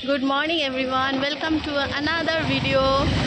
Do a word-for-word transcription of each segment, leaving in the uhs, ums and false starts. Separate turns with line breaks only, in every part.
Good morning everyone, welcome to another video.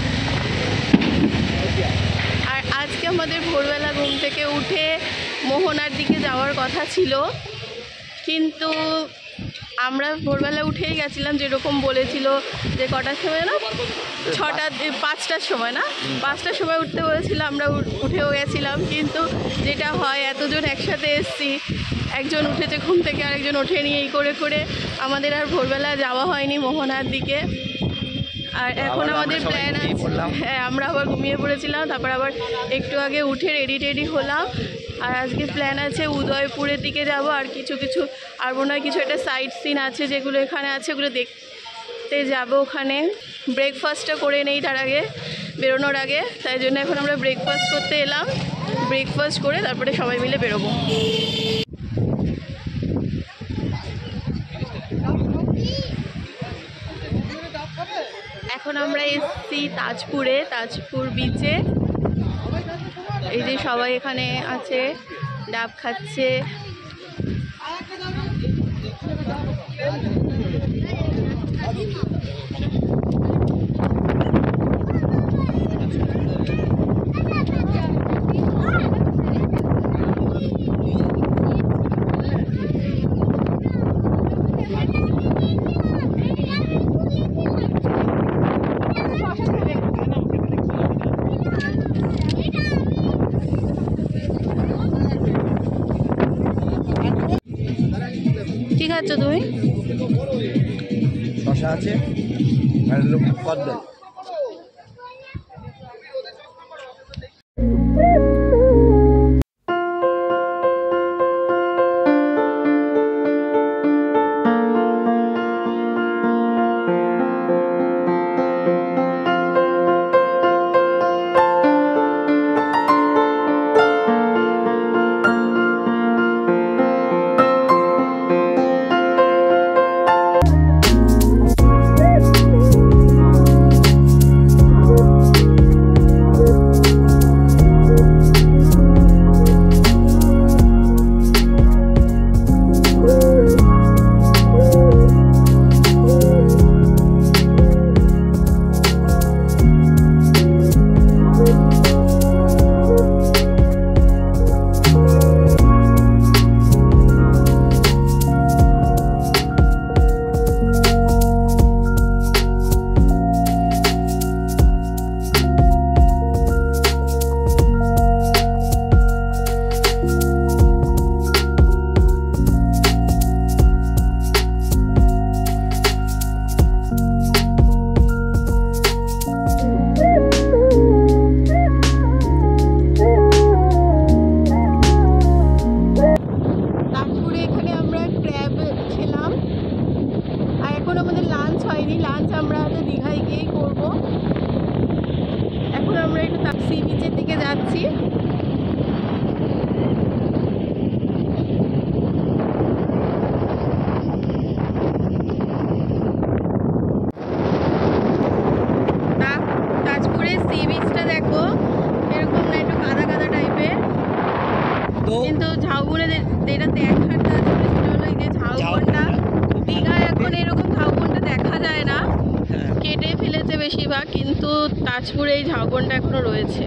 আর আজকে আমাদের ভোরবেলা ঘুম থেকে উঠে মোহনার দিকে যাওয়ার কথা ছিল, কিন্তু আমরা ভোরবেলা উঠেই গেছিলাম, যেরকম বলেছিল যে কটার সময় না ছটা পাঁচটার সময় না পাঁচটার সময় উঠতে বলেছিল, আমরা উঠেও গেছিলাম। কিন্তু যেটা হয় এতজন একসাথে এসছি, একজন উঠেছে ঘুম থেকে আরেকজন ওঠেনি, এই করে করে আমাদের আর ভোরবেলা যাওয়া হয়নি মোহনার দিকে। আর এখন আমাদের প্ল্যান আছে, হ্যাঁ আমরা আবার ঘুমিয়ে পড়েছিলাম, তারপর আবার একটু আগে উঠে রেডি টেডি হলাম। আর আজকে প্ল্যান আছে উদয়পুরের দিকে যাব, আর কিছু কিছু আর মনে হয় কিছু একটা সাইট সিন আছে যেগুলো এখানে আছে, ওগুলো দেখতে যাব। ওখানে ব্রেকফাস্টটা করে নেই তার আগে, বেরোনোর আগে, তাই জন্য এখন আমরা ব্রেকফাস্ট করতে এলাম। ব্রেকফাস্ট করে তারপরে সবাই মিলে বেরোবো। এখন আমরা এসছি তাজপুরে, তাজপুর বিচে। এই যে সবাই এখানে আছে, ডাব খাচ্ছে। কি খাচ্ছ তুমি?
শশা আছে আর কদবেল। লাঞ্চ আমরা তো দীঘায় গিয়েই করবো। এখন আমরা একটু সি বিচের দিকে যাচ্ছি। তাজপুরের সি বিচটা দেখো, এরকম না একটু কাদা কাদা টাইপের, কিন্তু ঝাউবনে যেটা দেখার কাজ সেটা হলো এই যে ঝাউবনটা। দীঘায় এখন এরকম ঝাউবনটা দেখা যায় না, কেটে ফেলেছে বেশিরভাগ, কিন্তু তাজপুরে এই ঝাউবনটা এখনো রয়েছে।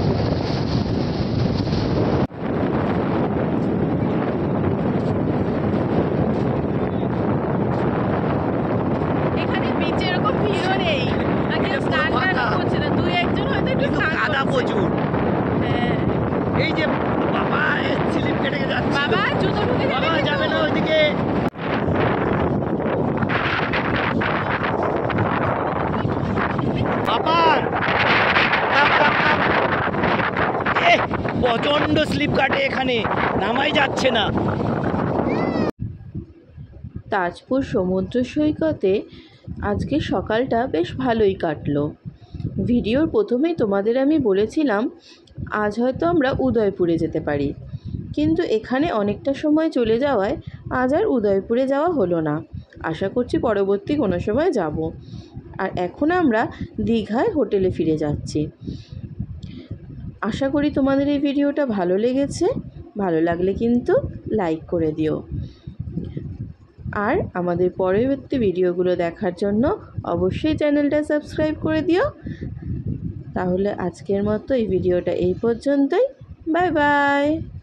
এখানে বিচে এরকম ভিড়ও নেই, আগে স্নান টান করছে না, দুই একজন হয়তো একটু স্নান করছে। হ্যাঁ এই যে বাবা স্লিপ কেটে যাচ্ছে,
বাবা জুতো ঢুকে
বাবা যাবে না ওইদিকে। বাবার প্রচন্ড স্লিপ কাটে, এখানে নামাই যাচ্ছে না।
তাজপুর সমুদ্র সৈকতে আজকে সকালটা বেশ ভালোই কাটলো। ভিডিওর প্রথমেই তোমাদের আমি বলেছিলাম আজ হয়তো আমরা উদয়পুরে যেতে পারি, কিন্তু এখানে অনেকটা সময় চলে যাওয়ায় আজ আর উদয়পুরে যাওয়া হলো না। আশা করছি পরবর্তী কোনো সময় যাব। আর এখন আমরা দীঘায় হোটেলে ফিরে যাচ্ছি। আশা করি তোমাদের এই ভিডিওটা ভালো লেগেছে। ভালো লাগলে কিন্তু লাইক করে দিও। আর আমাদের পরবর্তী ভিডিওগুলো দেখার জন্য অবশ্যই চ্যানেলটা সাবস্ক্রাইব করে দিও। তাহলে আজকের মতো এই ভিডিওটা এই পর্যন্তই। Bye by.